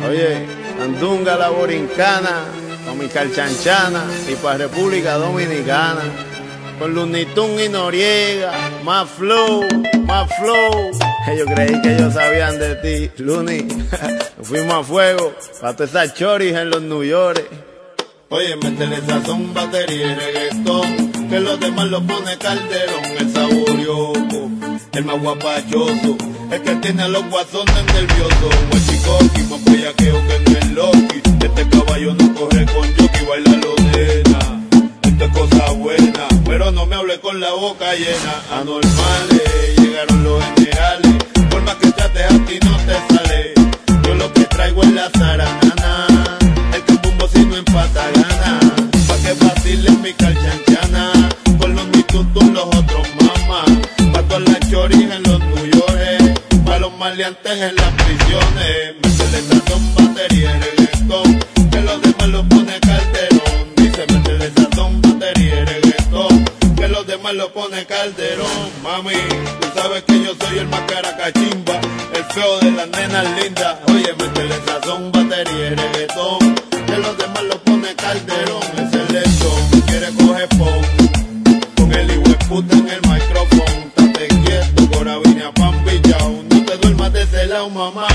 Oye, Andunga la Borincana, con mi Calchanchana y para República Dominicana. Con Lunitun y Noriega, más flow, más flow. Yo creí que ellos sabían de ti, Luni. Nos fuimos a fuego, para todas esas choris en los New York. Oye, métele sazón, batería y reggaetón, que los demás lo pone Calderón. El saborioco, el más guapachoso, el que tiene a los guasones nerviosos. Huachicoqui, más bellaqueo que en el Loki. Este caballo no corre con jockey, baila lo nena. Esto es cosa buena, pero no me hable con la boca llena. Anormales, llegaron los generales, por más que trates a ti no te sale. Yo lo que traigo es la zaranana, el cambumbo si no empata gana. Pa' que vacilen mi calchanchana, con los mitutos los otros mamás. Pa' todas las choris en los New York, pa' los maleantes en las prisiones. Métele sazón, batería y reggaetón, que los demás lo pone Calderón. Dice métele sazón, batería y reggaetón, que los demás lo pone Calderón. Mami, tú sabes que yo soy el más caracachimba, el feo de las nenas lindas. Oye, métele sazón, batería y reggaetón, que los demás lo pone Calderón. Es el lechón, quiere coger pon, con el hijo de puta en el micrófono. Tate quieto, corabina, pan pillao, no te duermas de ese lado, mamá.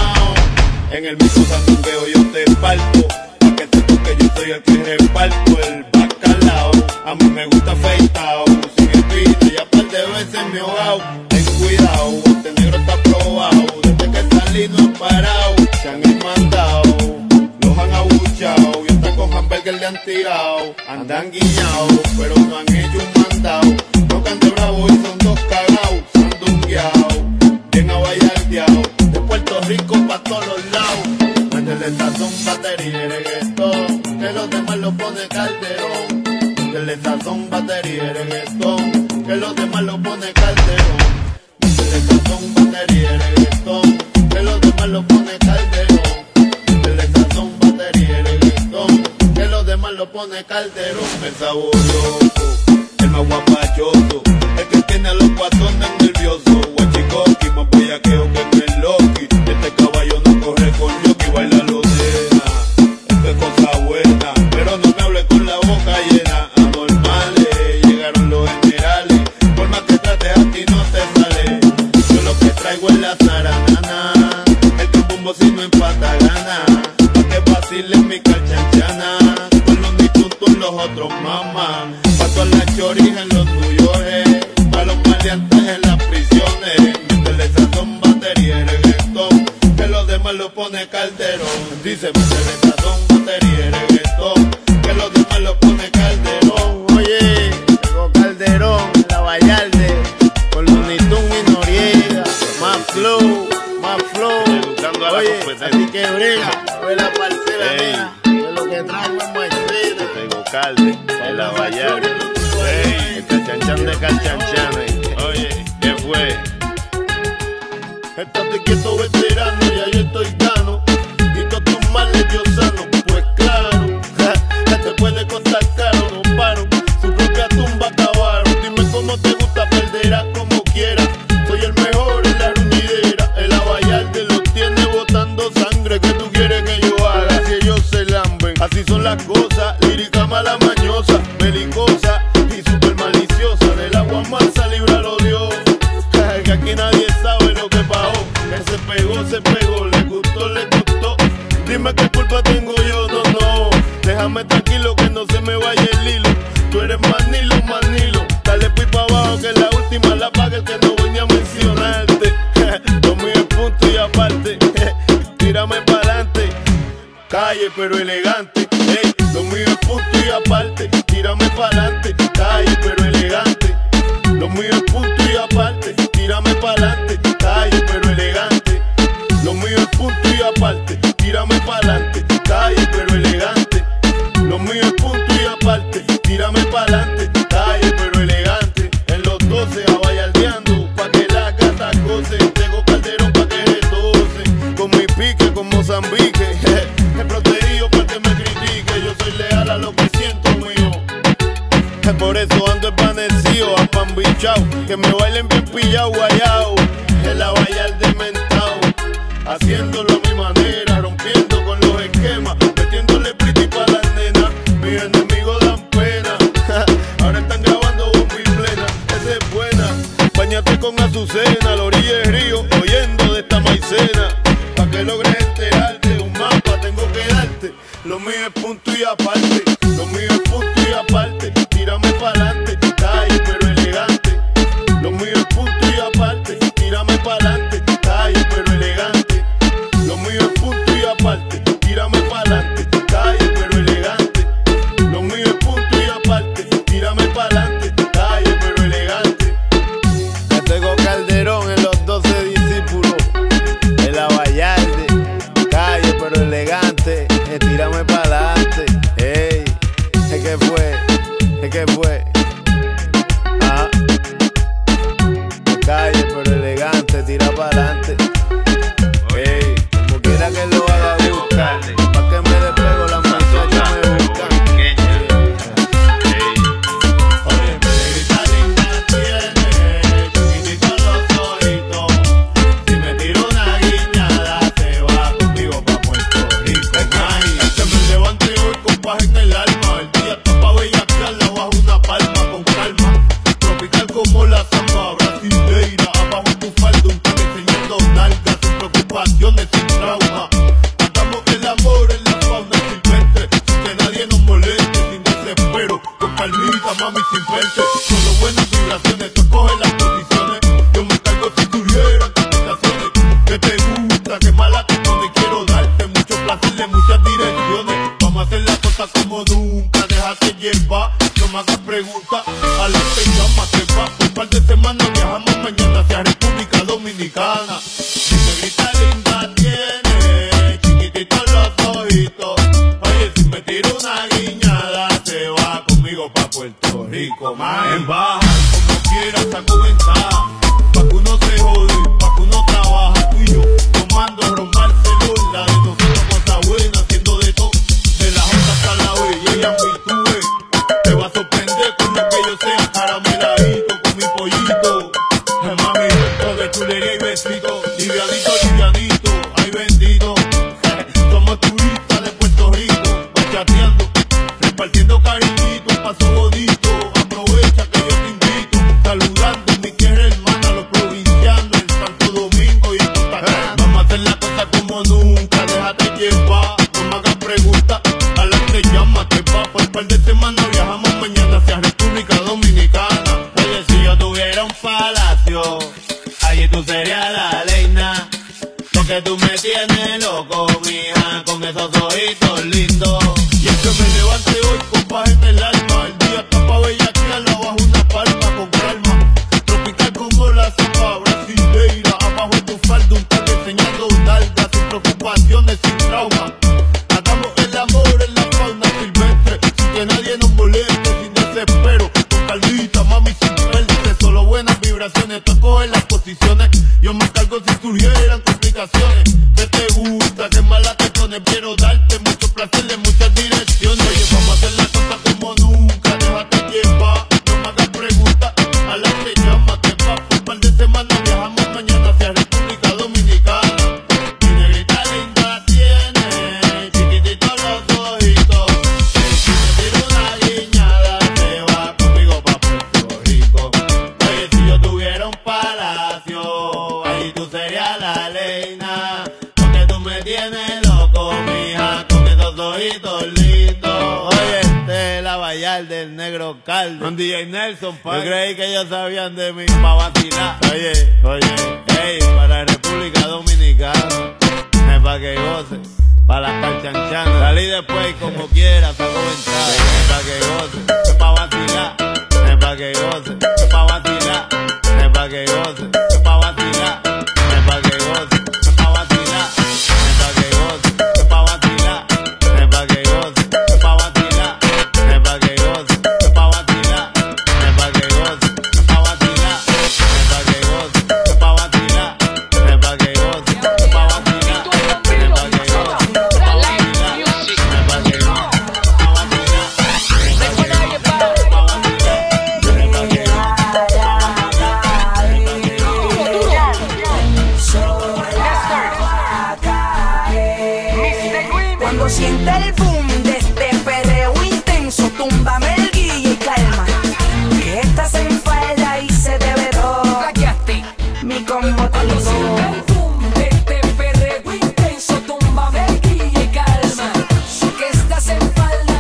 En el mismo sandungueo yo te parto, pa' que sepas que yo soy el que reparto el bacalao. A mí me gusta afeitao, sin espina y a par de veces me he ahogado. Ten cuidado, este negro está probado, desde que salí no he parado. Se han mandado, los han abuchado, y hasta con hamburger le han tirado. Andan guiñados, pero no han hecho un mandado. Tocan de bravo y son dos cagados, sandungueados, bien abayardeados, de Puerto Rico pa' todos los lados. Métele sazón, batería y reggaetón, que los demás lo pone Calderón. Métele sazón, batería y reggaetón, que los demás lo pone Calderón. Métele sazón, batería y reggaetón, que los demás lo pone Calderón. Métele sazón, batería y reggaetón, que los demás lo pone Calderón. El sabor loco, el más guapachoso, el que tiene a los guatones nerviosos. Huachicoqui, más bellaqueo que en el Loki. Este caballo no corre con jockey, baila lo nena. Esto es cosa buena, pero no me hable con la boca llena. Anormales, llegaron los generales, por más que trates a ti no te sale. Yo lo que traigo es la zaranana, el cambumbo si no empata gana. Pa' que vacilen mi calchanchana, con los mitutos los otros mamás. Pa' todas las choris en los New York, pa' los maleantes en las prisiones. Métele sazón, batería y reggaetón, que los demás lo pone Calderón. Dice métele sazón, batería y reggaetón, que los demás lo pone Calderón. Oye, llegó Calderón, la Vallarde, con Lunitun y Noriega, más flow, más flow. Educando a la Oye, competencia. así que brega, ve la parcela, Ey. nena, que lo que traigo es maicena. Tengo calde en la Vallarta. Ey, El Calchanchan de Calchanchanes. oye, ¿qué fue? Estate quieto, veterano, ya yo estoy gano. Y todos tus males yo sano, pues claro. Te puede costar caro, no paro. Su propia tumba acabaron. Dime cómo te gusta, perderás como quieras. Soy el mejor en la ruñidera. El Abayalde los tiene botando sangre. ¿Qué tú quieres que yo haga si ellos se lamben? Así son las cosas, lírica mala mañosa, belicosa y super maliciosa. Del agua mansa, líbralo Dios. Que aquí nadie sabe lo que pagó. Que se pegó, le gustó, le gustó. Dime qué culpa tengo yo, no, no. Déjame tranquilo que no se me vaya el hilo. Tú eres manilo, manilo. Dale pues pa' abajo que la última la paga el que no venía a mencionarte. Lo mío es punto y aparte. Tírame pa'lante. Calle pero elegante. Ey, lo mío es punto y aparte. Tírame pa'lante. Calle pero elegante. Lo mío es punto y aparte. Tírame pa'lante. Calle pero elegante. Lo mío es punto y aparte. Tírame pa'lante. Calle pero elegante. Lo mío es punto y aparte. Tírame pa'lante. Calle pero elegante. En los 12 abayaldeando pa' que las gatas gocen. Tengo Calderón pa' que retocen. Con mi pique, con Mozambique. He protegido pa' que me critique. Yo soy leal a lo que siento mío. Por eso ando esvanecido, apambichao. Que me bailen bien pillao, guayao. El Abayalde mentao, haciéndolo a mi manera, rompiendo con los y aparte. Lo mío es punto y aparte. Tírame pa'lante, calle pero elegante. Lo mío es punto y aparte. Tírame pa'lante, calle pero elegante. Lo mío es punto y aparte. Tírame pa'lante, calle pero elegante. Lo mío es punto y aparte. Tírame pa'lante, calle pero elegante. Me tengo Calderón en los 12 discípulos. En la Vallarde, calle pero elegante. Tírame pa'lante. Ey, es que fue. Ajá. Calle pero elegante, tira pa'lante. Ey, como quiera que lo haga buscar. Pa' que me despego las muchachas me buscan. Oye, negrita linda tiene, chiquitito los ojitos. Si me tiro una guiñada, se va conmigo pa' Puerto Rico. Ay, que me levante hoy con paz en el alma. El día está pa' bellaquearla bajo una palma con calma. Tropical como la samba brasileira. Abajo tu falda, un tan enseñando nalgas sin preocupaciones, sin trauma. Matamos el amor en la fauna silvestre, sin que nadie nos moleste, sin desespero. Con calmita, mami, sin verte. Solo buenas vibraciones, tú coges las posiciones. Yo me cargo si tuvieran complicaciones. Que te gusta, que mala te pone. Quiero darte mucho placer de muchas direcciones. Vamos a hacer las cosas como nunca. Déjate llevar, no me hagas preguntas. A la que llama, te va. Por un par de semanas viajamos mañana hacia República Dominicana. Mi negrita linda tiene, chiquititos los ojitos. Oye, si me tiro una guiñada, se va conmigo pa' Puerto Rico. En baja, como quieras, saco ventaja. Pa' que uno se jode, pa' que uno trabaja. Tú y yo, tomando ron Barcelona. De nosotros cosas buenas, haciendo de todo. De la J hasta la B, y ella me tuve. Te va a sorprender con lo que yo sea carameladito con mi pollito. Mami, todo de chulería y besito. Livianito, livianito, ay bendito. Somos turistas de Puerto Rico, bachateando, repartiendo cariñito, un paso bonito. Aprovecha que yo te invito, saludando en mi tierra hermana, los provincianos en Santo Domingo y en Punta Cana. Vamos a hacer la cosa como nunca, déjate llevar, no me hagas preguntas. A la que llama, te va, por un par de semanas viajamos mañana hacia República Dominicana. Oye, si yo tuviera un palacio, allí tú serías la reina. Porque tú me tienes loco, mija, con esos ojitos lindos. Y es que me levante hoy con paz en el alma. El día está pa' bellaquearla bajo una palma con calma. Tropical como la samba brasileira. Abajo tu falda, un tan enseñando nalgas, sin preocupaciones, sin trauma. Hagamos el amor en la fauna silvestre, sin que nadie nos moleste, sin desespero. Con calmita, mami, sin verte. Solo buenas vibraciones, tú coges las posiciones. Yo me cargo si surgieran complicaciones. Que te gusta, que mala te pone. Quiero darte mucho placer de muchas direcciones. Oye, vamos a hacer las cosas como nunca. Déjate llevar, no me hagas preguntas. A la que llama, te va. Por un par de semanas viajamos mañana hacia República Dominicana. Mi negrita linda tiene, chiquititos los ojitos. Si me tiro una guiñada, se va conmigo pa' Puerto Rico. Oye, si yo tuviera un palacio, ahí tú serías la reina. Porque tú me tienes loco, mija, con esos ojitos lindos. Oye, este es la Vallarde, el negro caldo. Con DJ Nelson, Yo pa' creí que ellos sabían de mí pa' vacilar. Oye, Ey, para República Dominicana, es pa' que goce, pa' las parchanchanas. Salí después como quiera, saco ventaja. Es pa' que goce, es pa' vacilar. Es pa' que goce, es pa' vacilar. Es pa' que goce, es pa' vacilar. Es pa' que goce, es pa' vacilar. Es pa' que goce, es pa' vacilar. Es pa' que goce, es pa' vacilar. Es pa' que goce, es pa' vacilar. Es pa' que goce, es pa' vacilar. Es pa' que goce, es pa' vacilar. Es pa' que goce, es pa' vacilar. Es pa' que goce, es pa' vacilar. Es pa' que goce, es pa' Siente el boom de este perreo intenso, túmbame el guille y calma. Que estás en falda y se te ve todo. Mi combo te lo siente el boom de este perreo intenso, túmbame el guille y calma. Que estás en falda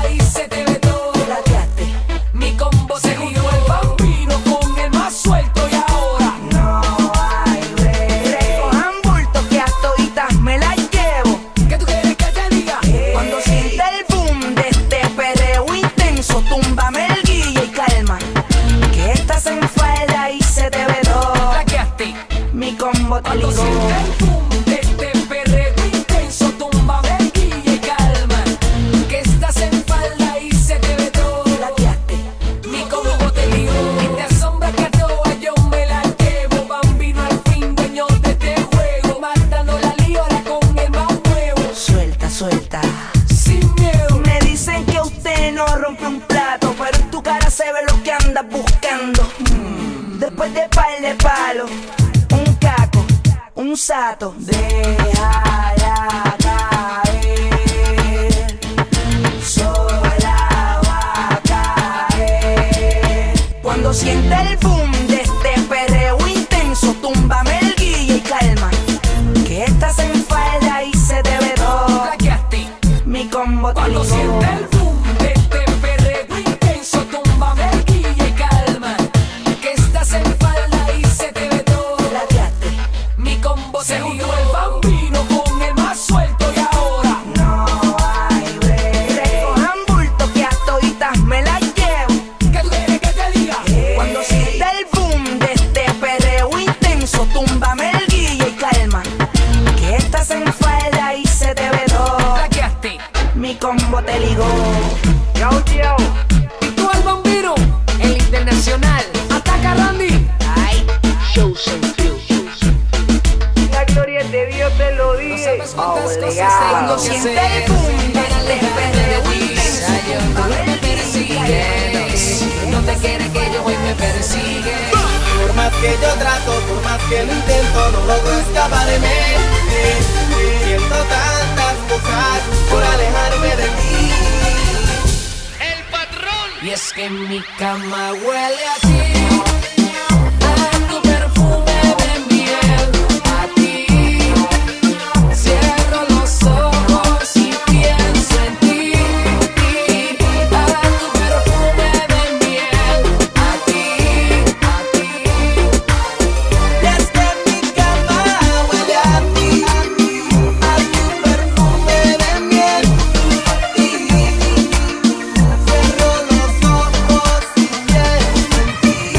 gato. Déjala caer, sola va a caer. Cuando siente el boom de este perreo intenso, túmbame el guille y calma, que estás en falda y se te ve todo. Mi combo te Cuando siente el boom de este perreo intenso, túmbame el guille y calma, que estás en falda y se te ve todo. Mi combo se ligó el bambino con el más suelto y ahora no hay break. Recojan bulto que a toditas me las llevo. ¿qué tú quieres que te diga? Cuando siente el boom de este perreo intenso, túmbame el guille y calma, que estás en falda y se te ve todo. Traqueaste. Mi combo te ligó. Y tú al bambino, el internacional. Ataca Randy. Ay, La gloria de Dios te lo No dije. sabes cuántas cosas Cuando tengo que siente hacer el boom de para este alejarte de perreo ti. intenso, Tú me persigues, no te quieres que yo hoy me persigue. Por más que yo trato, por más que lo intento, no logro escaparme. Siento tantas cosas por alejarme de ti. Y es que mi cama huele a ti, a tu perfume de miel, a ti. Cierro los ojos y pienso en ti, a tu perfume de miel, a ti, a ti. Y es que mi cama huele a ti, a tu perfume de miel. Cierro los ojos y pienso en ti.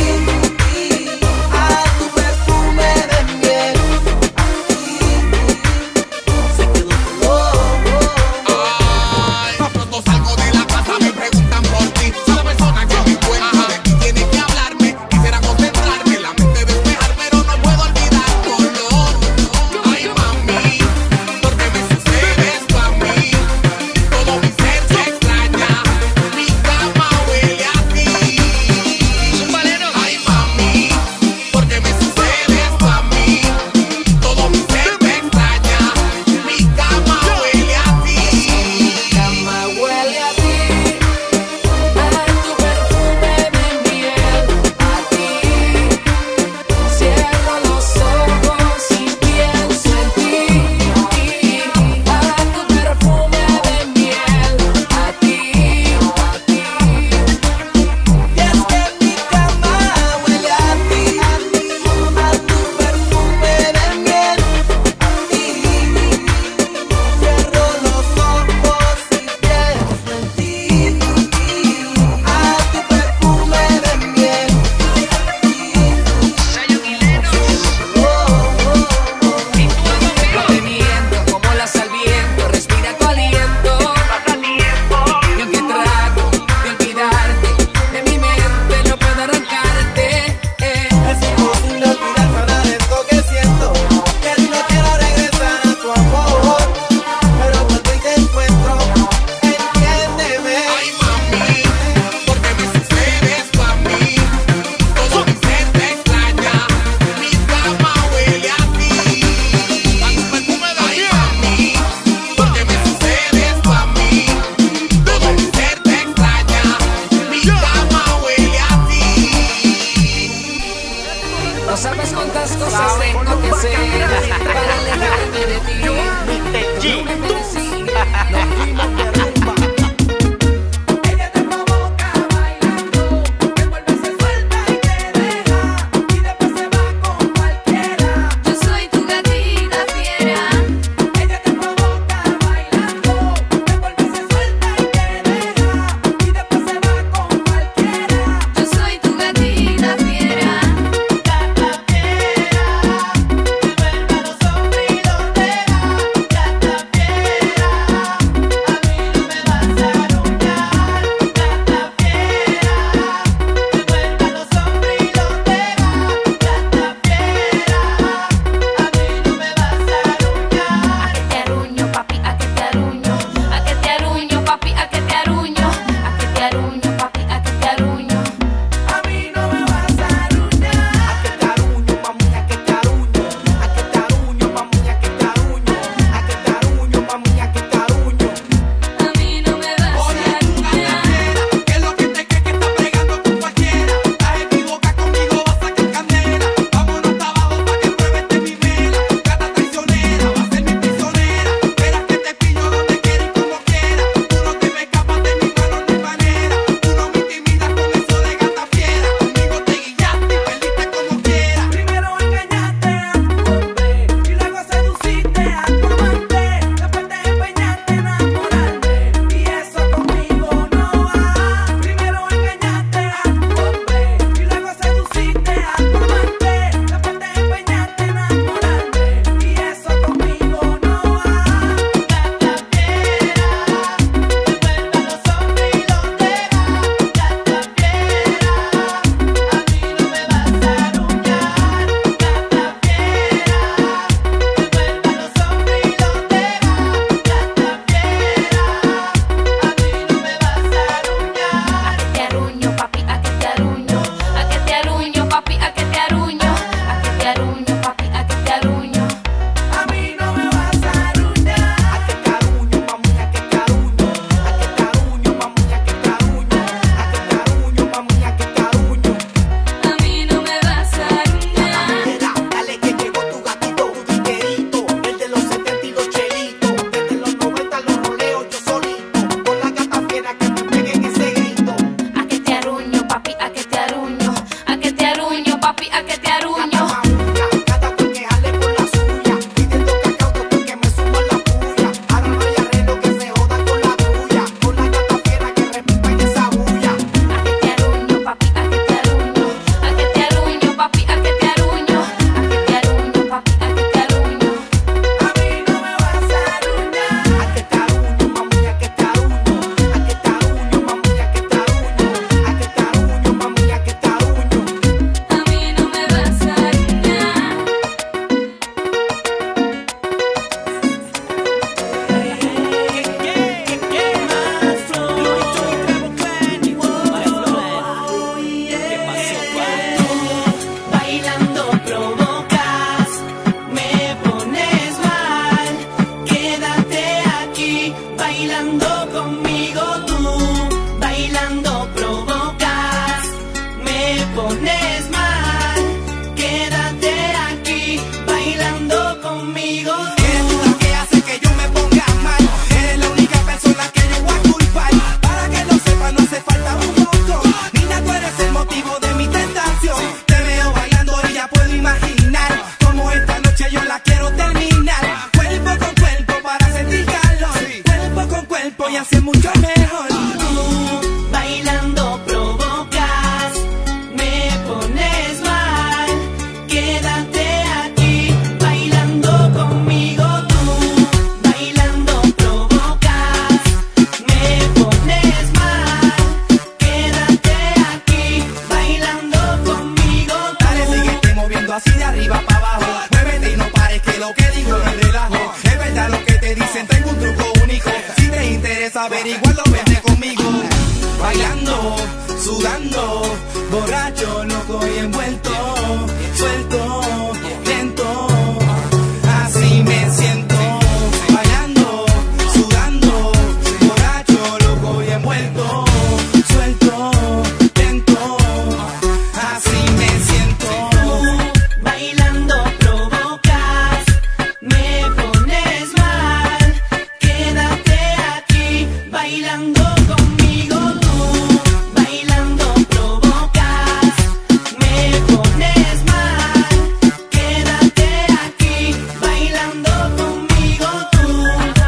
averiguarlo, vente conmigo. Bailando, sudando, borracho, loco y envuelto, suelto, lento, así me siento. Bailando, sudando, borracho, loco y envuelto, suelto, lento, así me siento. Bailando provocas, me pones mal. Quédate aquí bailando conmigo tú. Bailando provocas, me pones mal. Quédate aquí bailando conmigo tú.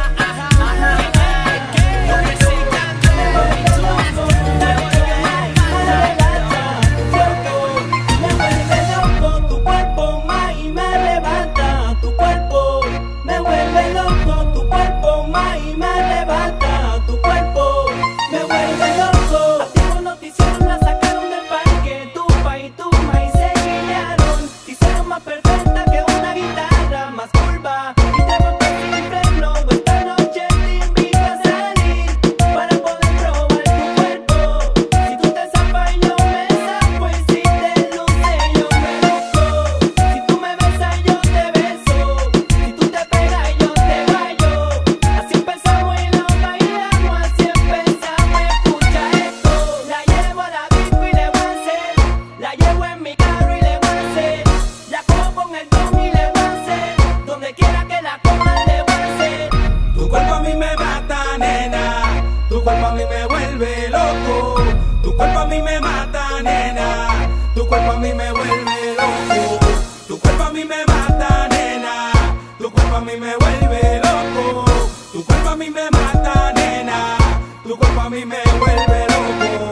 Tu cuerpo más y me levanta, tu cuerpo me vuelve loco, tu cuerpo más y me levanta, tu cuerpo me vuelve loco. A ti por noticiero la sacaron del parque, tu pa y tu ma y se guiñaron. Te hicieron más perfecta que una guitarra, más curva y te botas sin freno. Esta noche te invito a salir para poder probar tu cuerpo. Si tú te zafas yo me zafo y si te luce yo me luzco. Si tú me besas yo te beso, si tú te pegas yo te bailo. Así empezamos y lo bailamos, así empezamos, escucha esto. La llevo a la disco y le voy a hacer, la llevo en mi carro y le voy a hacer, la cojo con el don y le voy a hacer, donde quiera que la coja le voy a hacer. Tu cuerpo a mí me mata, nena. Tu cuerpo a mí me vuelve loco. Tu cuerpo a mí me mata, nena. Tu cuerpo a mí me vuelve loco. Tu cuerpo a mí me mata, nena. Tu cuerpo a mí me vuelve loco. Tu cuerpo a mí me mata, nena. Tu cuerpo a mí me vuelve loco.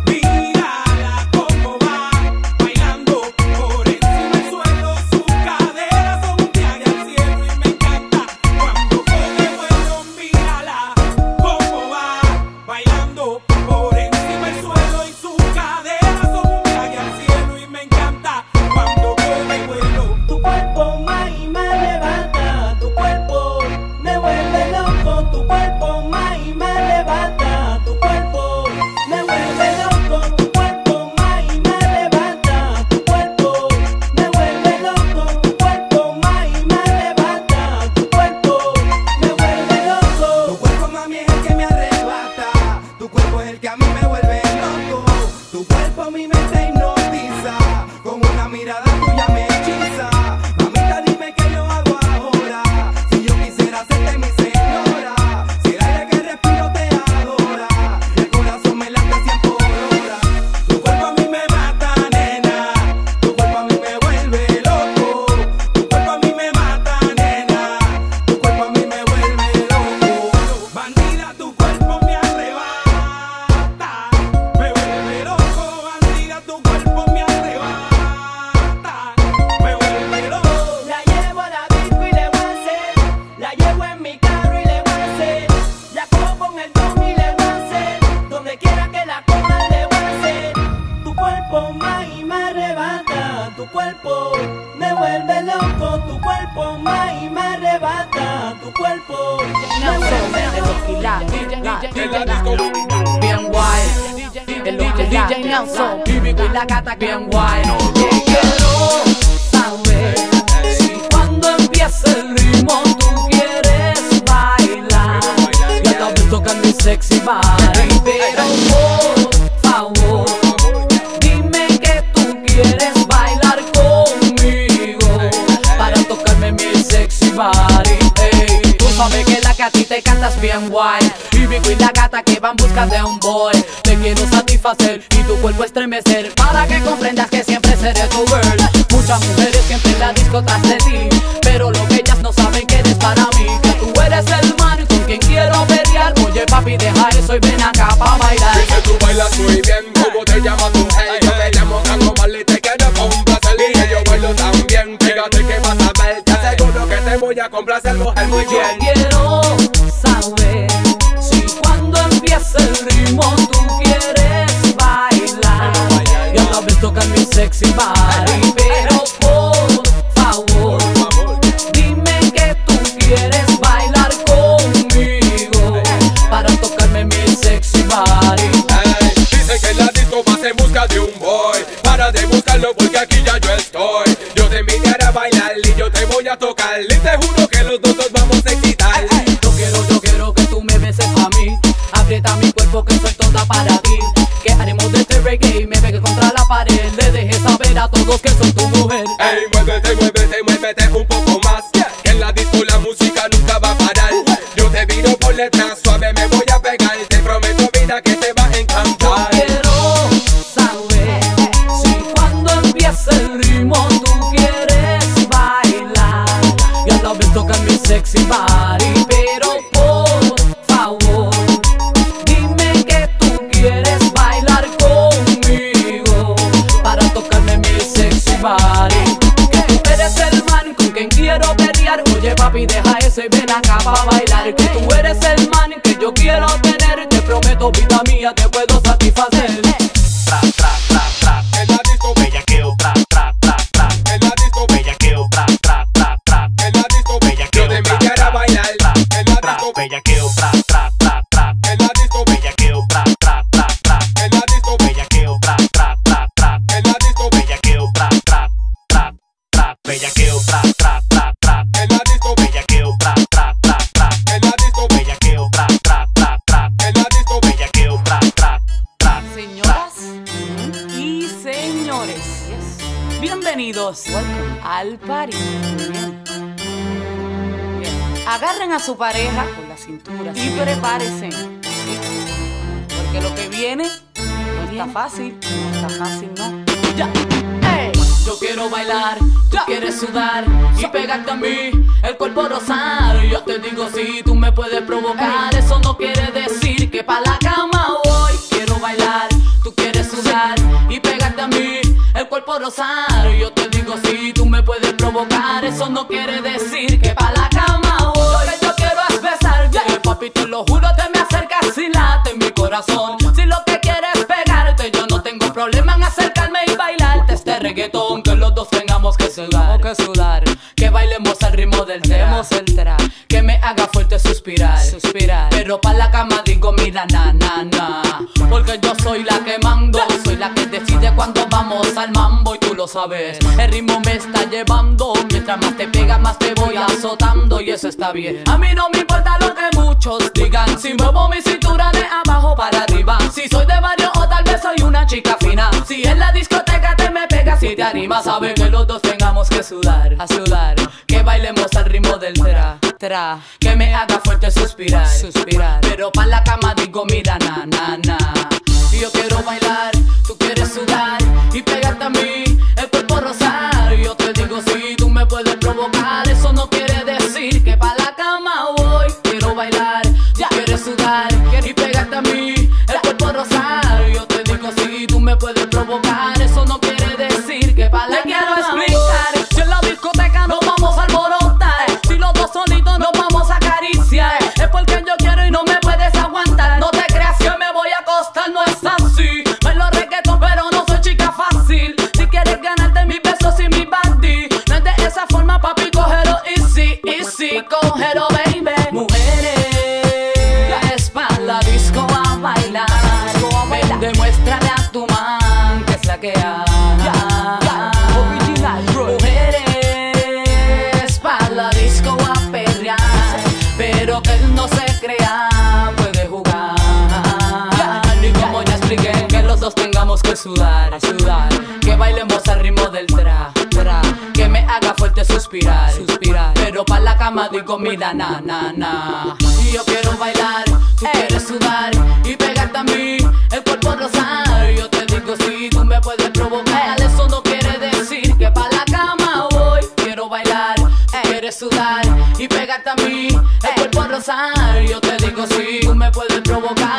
Mírala cómo va, bailando por encima del suelo. Sus caderas son un viaje al cielo y me encanta cuando coge vuelo. Mírala cómo va, bailando por encima del suelo y sus caderas son un viaje al cielo y me encanta cuando coge vuelo. Tu cuerpo más y me levanta, tu cuerpo me vuelve loco, tu cuerpo más y me levanta, tu cuerpo me vuelve loco, tu cuerpo más y me levanta, tu cuerpo me vuelve loco, tu cuerpo más y me levanta, tu cuerpo me vuelve loco. Tu cuerpo, mami, es el que me arrebata. Tu cuerpo es el que a mí me vuelve loco. Tu cuerpo mi mente hipnotiza. Con una mirada tuya me hechiza. Mamita, dime qué yo hago ahora. Si yo quisiera hacerte mi señora. Si el aire que respiro te adora. El corazón me late 100 por hora. Tu cuerpo a mí me mata, nena. Tu cuerpo a mí me vuelve loco. Tu cuerpo a mí me mata, nena. Tu cuerpo a mí me vuelve loco. Bandida, tu cuerpo me arrebata. Me vuelve loco, bandida, tu cuerpo me arrebata. Me vuelve loco. La llevo a la disco y le voy a hacer, la llevo en mi carro y le voy a hacer, la cojo con el don y le voy a hacer, donde quiera que la coja le voy a hacer. Tu cuerpo más y me arrebata, tu cuerpo me vuelve loco, tu cuerpo más y me arrebata, tu cuerpo me vuelve loco. Bien guay, el DJ Nelson, Bíbico y la Gata bien guay. Que quiero saber si cuando empiece el ritmo tú quieres bailar. Ya te has visto tocar mi sexy body, pero por favor dime que tú quieres bailar conmigo para tocarme mi sexy body. Ey, tú sabes que la que a ti te cantas bien guay. Bíbico y la Gata que van busca de un boy. Te quiero satisfacer y tu cuerpo estremecer para que comprendas que siempre seré tu girl. Muchas mujeres siempre en la disco tras de ti, pero lo que ellas no saben que eres para mí, que tú eres el man con quien quiero pelear. Oye papi, deja eso y ven acá pa' bailar. Dice tú bailas muy bien, ¿cómo te llamas tú? Hey, yo me llamo Carlos Marley, te quiero complacer y que yo bailo también. Fíjate que vas a ver, te aseguro que te voy a complacer, mujer, muy bien. Yo quiero saber si cuando empiece el ritmo tú quieres bailar. Ya te has visto tocar mi sexy body, pero por favor dime que tú quieres bailar conmigo para tocarme party, pero por favor, dime que tú quieres bailar conmigo para tocarme mi sexy body. Que tú eres el man con quien quiero pelear. Oye papi, deja eso y ven acá pa' bailar. Que tú eres el man que yo quiero tener. Te prometo, vida mía, te puedo satisfacer. Tra, tra, tra, tra. En la disco bellaqueo, tra, tra, tra, tra. En la disco bellaqueo, tra, tra, tra, tra. En la disco bellaqueo, Yo te invité a bailar. En la disco bellaqueo, tra, tra, tra, tra. En la disco bellaqueo, tra, tra, tra, tra. En la disco bellaqueo, tra, tra, tra, tra. En la disco bellaqueo, tra, tra, tra, tra. Bellaqueo, tra, tra, tra, tra. En la disco bellaqueo, tra, tra, tra, tra. En la disco bellaqueo, tra, tra, tra, tra. En la disco bellaqueo, tra, tra, tra. Señoras y señores, bienvenidos al party. Bien. Agarren a su pareja con la cintura y prepárense, ¿sí? Porque lo que viene no está fácil, no está fácil, no. Ya. Hey. Yo quiero bailar, tú quieres sudar y pegarte a mí, el cuerpo rosado. Yo te digo si tú me puedes provocar, eso no quiere decir que pa' la cama voy. Quiero bailar, tú quieres sudar y pegarte a mí, el cuerpo rosado. Yo te digo si tú me puedes provocar, eso no quiere decir que pa' la cama voy. Lo que yo quiero es besar, yeah. Papi, te lo juro, te me acercas y late mi corazón. Si lo que quieres es pegarte, yo no tengo problema en acercarme y bailarte este reggaetón. Que los dos tengamos que sudar, que bailemos al ritmo del tra, que me haga fuerte suspirar, pero pa' la cama digo mira na na na, porque yo soy la que mando, soy la que decide cuando vamos al mambo y tú lo sabes, el ritmo me está llevando, mientras más te pega más te voy azotando y eso está bien. A mí no me importa lo que muchos digan, si muevo mi cintura de abajo para arriba, si soy de barrio o tal vez soy una chica fina, si en la discoteca te me pegas si te animas, sabes que los dos tengamos que sudar, que bailemos al ritmo del tra, que me haga fuerte suspirar, pero pa' la cama digo mira na na na. Yo quiero bailar, tú quieres sudar y pegarte a mí, el cuerpo rosado. Yo te digo si tú me puedes provocar, eso no quiere decir que pa' la cama voy. Quiero bailar, tú quieres sudar y pegarte a mí, el cuerpo rosado. Yo te digo si tú me puedes provocar, eso no quiere decir que pa' la cama voy. Te quiero explicar, si en la discoteca nos vamos a alborotar, si los dos solitos nos vamos a acariciar, es porque yo quiero y no me puedes aguantar. No te creas que me voy a acostar, no es así. Bailo reggaetón pero no soy chica fácil. Si quieres ganarte mis besos y mi body, no es de esa forma papi, cógelo easy, cógelo baby. Mujeres pa' la disco a bailar, demuéstrale a tu man que es la que hay. Mujeres pa' la disco a perrear, pero que él no se crea, puede jugar. Y como ya expliqué, que los dos tengamos que sudar, que bailemos al ritmo del tra, que me haga fuerte suspirar, pero pa' la cama digo mira na na na. Y yo quiero bailar, tú quieres sudar y pegarte a mí, el cuerpo rosado. Yo te digo si tú me puedes provocar, eso no quiere decir que pa' la cama voy. Quiero bailar, tú quieres sudar y pegarte a mí, el cuerpo rosado. Yo te digo si tú me puedes provocar,